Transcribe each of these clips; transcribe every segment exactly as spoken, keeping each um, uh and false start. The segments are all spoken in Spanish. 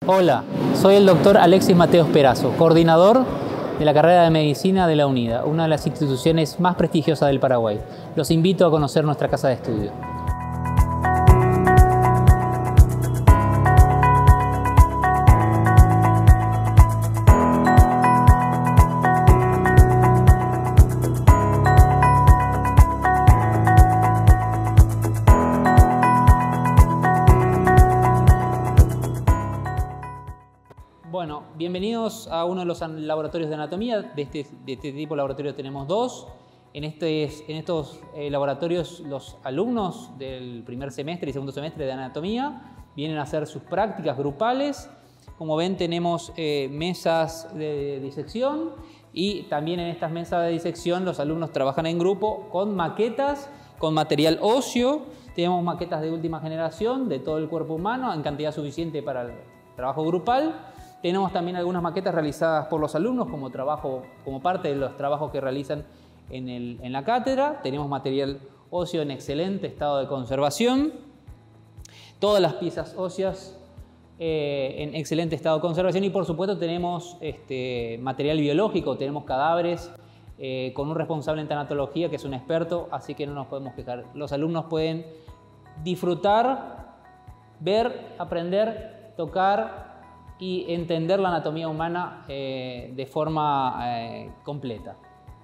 Hola, soy el doctor Alexis Mateos Perazo, coordinador de la carrera de Medicina de la UNIDA, una de las instituciones más prestigiosas del Paraguay. Los invito a conocer nuestra casa de estudio. Bueno, bienvenidos a uno de los laboratorios de anatomía. De este, de este tipo de laboratorio tenemos dos. En, este, en estos eh, laboratorios los alumnos del primer semestre y segundo semestre de anatomía vienen a hacer sus prácticas grupales. Como ven, tenemos eh, mesas de disección y también en estas mesas de disección los alumnos trabajan en grupo con maquetas, con material óseo. Tenemos maquetas de última generación de todo el cuerpo humano en cantidad suficiente para el trabajo grupal. Tenemos también algunas maquetas realizadas por los alumnos como, trabajo, como parte de los trabajos que realizan en, el, en la cátedra. Tenemos material óseo en excelente estado de conservación. Todas las piezas óseas eh, en excelente estado de conservación. Y por supuesto tenemos este, material biológico, tenemos cadáveres eh, con un responsable en tanatología que es un experto, así que no nos podemos quejar. Los alumnos pueden disfrutar, ver, aprender, tocar y entender la anatomía humana eh, de forma eh, completa.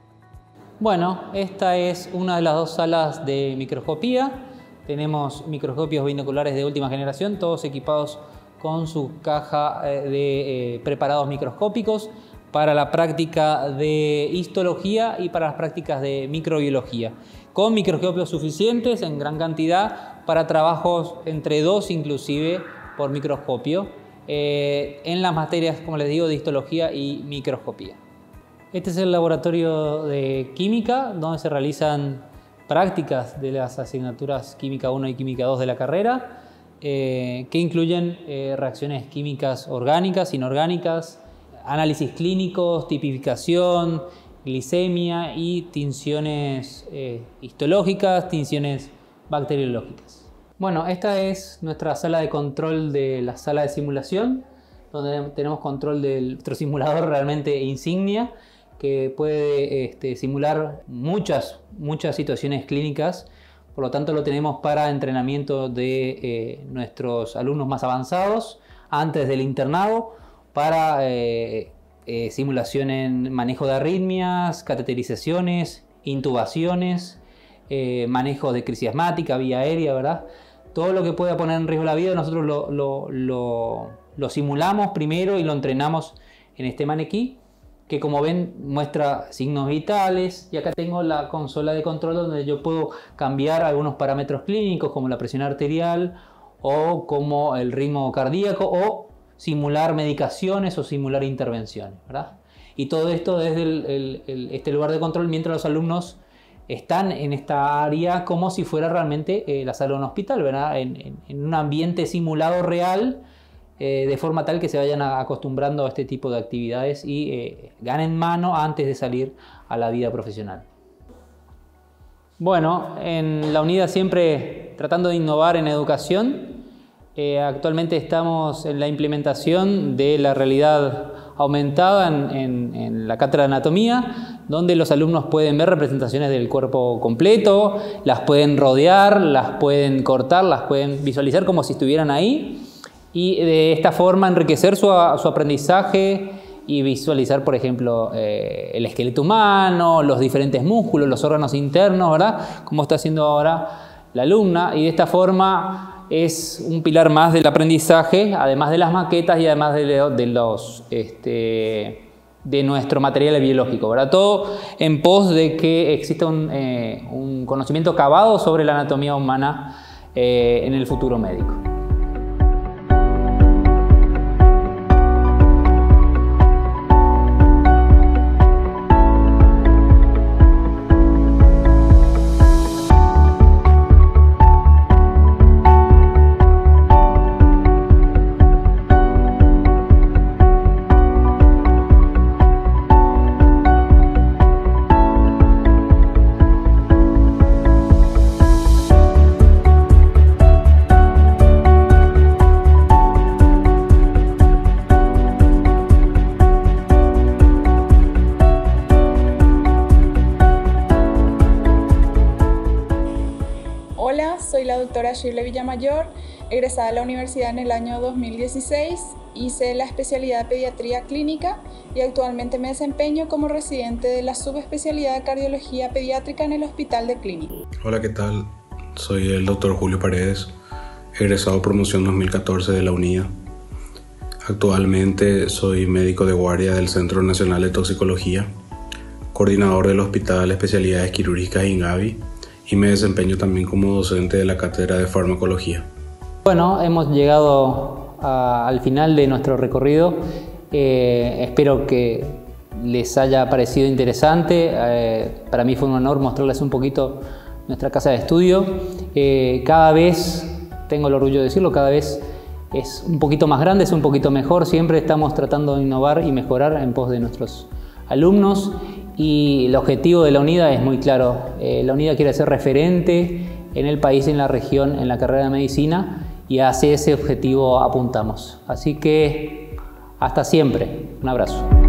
Bueno, esta es una de las dos salas de microscopía. Tenemos microscopios binoculares de última generación, todos equipados con su caja eh, de eh, preparados microscópicos para la práctica de histología y para las prácticas de microbiología, con microscopios suficientes en gran cantidad para trabajos entre dos inclusive por microscopio. Eh, en las materias, como les digo, de histología y microscopía. Este es el laboratorio de química, donde se realizan prácticas de las asignaturas Química uno y Química dos de la carrera, eh, que incluyen eh, reacciones químicas orgánicas, inorgánicas, análisis clínicos, tipificación, glicemia y tinciones eh, histológicas, tinciones bacteriológicas. Bueno, esta es nuestra sala de control de la sala de simulación, donde tenemos control de nuestro simulador realmente insignia, que puede este, simular muchas, muchas situaciones clínicas. Por lo tanto, lo tenemos para entrenamiento de eh, nuestros alumnos más avanzados, antes del internado, para eh, eh, simulación en manejo de arritmias, cateterizaciones, intubaciones, eh, manejo de crisis asmática, vía aérea, ¿verdad? Todo lo que pueda poner en riesgo la vida nosotros lo, lo, lo, lo simulamos primero y lo entrenamos en este maniquí, que como ven muestra signos vitales. Y acá tengo la consola de control donde yo puedo cambiar algunos parámetros clínicos como la presión arterial o como el ritmo cardíaco, o simular medicaciones o simular intervenciones, ¿verdad? Y todo esto desde el, el, el, este lugar de control, mientras los alumnos están en esta área como si fuera realmente eh, la sala de un hospital, ¿verdad? En, en, en un ambiente simulado real, eh, de forma tal que se vayan acostumbrando a este tipo de actividades y eh, ganen mano antes de salir a la vida profesional. Bueno, en la UNIDA siempre tratando de innovar en educación. Eh, actualmente estamos en la implementación de la realidad aumentada en, en, en la cátedra de anatomía, donde los alumnos pueden ver representaciones del cuerpo completo, las pueden rodear, las pueden cortar, las pueden visualizar como si estuvieran ahí, y de esta forma enriquecer su, su aprendizaje y visualizar, por ejemplo, eh, el esqueleto humano, los diferentes músculos, los órganos internos, ¿verdad? Como está haciendo ahora la alumna, y de esta forma es un pilar más del aprendizaje, además de las maquetas y además de, de, los, este, de nuestro material biológico, ¿verdad? Todo en pos de que exista un, eh, un conocimiento acabado sobre la anatomía humana eh, en el futuro médico. María Shirley Villamayor, egresada de la universidad en el año dos mil dieciséis. Hice la especialidad de Pediatría Clínica y actualmente me desempeño como residente de la subespecialidad de Cardiología Pediátrica en el Hospital de Clínica. Hola, ¿qué tal? Soy el doctor Julio Paredes, egresado promoción dos mil catorce de la UNIA. Actualmente soy médico de guardia del Centro Nacional de Toxicología, coordinador del Hospital de Especialidades Quirúrgicas INGAVI y me desempeño también como docente de la Cátedra de Farmacología. Bueno, hemos llegado a, al final de nuestro recorrido. Eh, espero que les haya parecido interesante. Eh, para mí fue un honor mostrarles un poquito nuestra casa de estudio. Eh, cada vez, tengo el orgullo de decirlo, cada vez es un poquito más grande, es un poquito mejor. Siempre estamos tratando de innovar y mejorar en pos de nuestros alumnos. Y el objetivo de la UNIDA es muy claro. Eh, la UNIDA quiere ser referente en el país, en la región, en la carrera de medicina, y hacia ese objetivo apuntamos. Así que hasta siempre. Un abrazo.